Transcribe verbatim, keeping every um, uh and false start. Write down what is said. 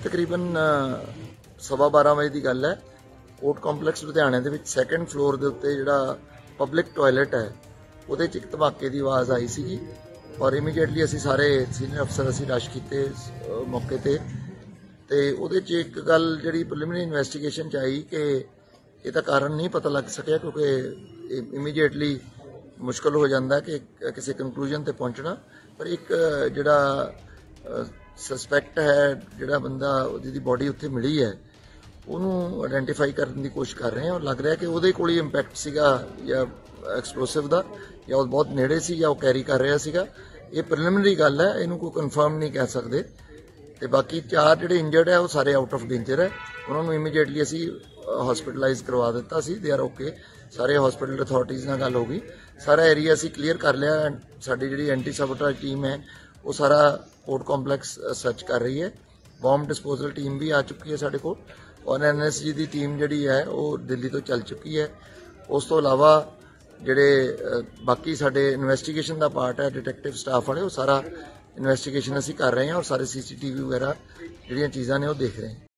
तकरीबन सवा बारह बजे की गल है। कोर्ट कॉम्पलैक्स लुधियाने दे विच सैकेंड फ्लोर के उत्ते जिहड़ा पब्लिक टॉयलेट है उहदे च एक धमाके की आवाज़ आई सी और इमीडिएटली असी सारे सीनियर अफसर असी रश किए मौके ते ते उहदे च एक गल जिहड़ी प्रिलिमिनरी इन्वेस्टिगेशन च आई कि इसका कारण नहीं पता लग सकिया क्योंकि इमीडिएटली मुश्किल हो जाता है कि किसी कंक्लूजन ते पहुंचना। पर एक जिहड़ा सस्पैक्ट है जिहड़ा बंदा जिहदी बॉडी उत्थे मिली है उन्होंने आइडेंटिफाई करने की कोशिश कर रहे हैं और लग रहा है कि उहदे कोल ही इंपैक्ट सीगा या एक्सप्लोसिव का या वो बहुत नेड़े सी या वो कैरी कर रहा सीगा। ये प्रिलिमिनरी गल है, इनू कोई कन्फर्म नहीं कह सकते। तो बाकी चार जिहड़े इंजर्ड है वो सारे आउट ऑफ डेंजर है, उन्होंने इमीडिएटली असी हॉस्पिटलाइज करवा दिता सी। They are okay. सारे हॉस्पिटल अथॉरिटीज़ नाल गल हो गई, सारा एरिया असी क्लीयर कर लिया। साडी जिहड़ी एंटी सबोटाज टीम है वो सारा कोर्ट कॉम्पलैक्स सर्च कर रही है। बॉम्ब डिस्पोजल टीम भी आ चुकी है साढ़े को और एन एस जी की टीम जिहड़ी है वो दिल्ली तो चल चुकी है। उस तो इलावा जिहड़े बाकी साडे इन्वेस्टिगेशन का पार्ट है डिटेक्टिव स्टाफ वाले वो सारा इन्वेस्टिगेशन असी कर रहे हैं और सारे सी सी टी वी वगैरह जिहड़ियां चीज़ां ने वो देख रहे हैं।